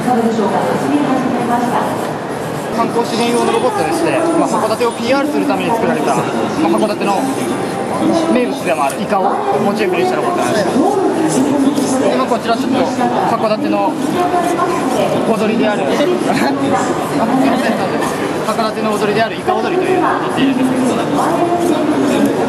観光資源用のロボットでして、函館を PR するために作られた、函館の名物でもあるイカをモチーフにしたロボットなんです。今こちらちょっと函館の踊りである函館の踊りであるイカ踊りというのを踊っているんですけど、